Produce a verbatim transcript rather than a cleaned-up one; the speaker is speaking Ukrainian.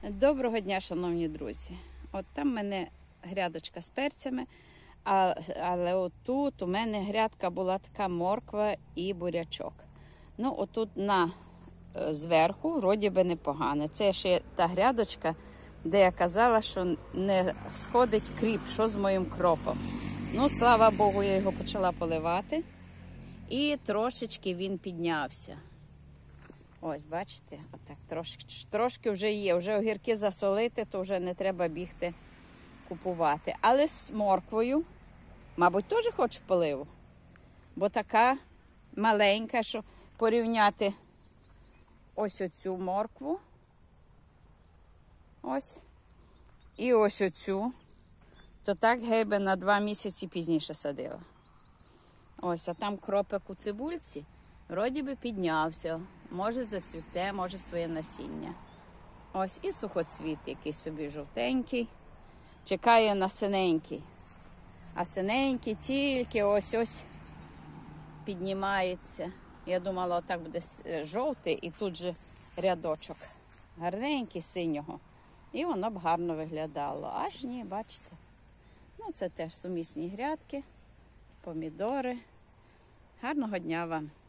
Доброго дня, шановні друзі. От там в мене грядочка з перцями, а, але отут у мене грядка була така морква і бурячок. Ну, отут на зверху, вроді би, непогано. Це ще та грядочка, де я казала, що не сходить кріп, що з моїм кропом. Ну, слава Богу, я його почала поливати. І трошечки він піднявся. Ось, бачите, отак трошки, трошки вже є. Вже огірки засолити, то вже не треба бігти купувати. Але з морквою, мабуть, теж хочу поливу. Бо така маленька, що порівняти ось оцю моркву. Ось. І ось оцю. То так гейби на два місяці пізніше садила. Ось, а там кропик у цибульці, вроді би піднявся. Може зацвіте, може своє насіння. Ось і сухоцвіт, який собі жовтенький. Чекає на синенький. А синенький тільки ось-ось піднімається. Я думала, отак буде жовтий і тут же рядочок. Гарненький, синього. І воно б гарно виглядало. Аж ні, бачите. Ну, це теж сумісні грядки, помідори. Гарного дня вам!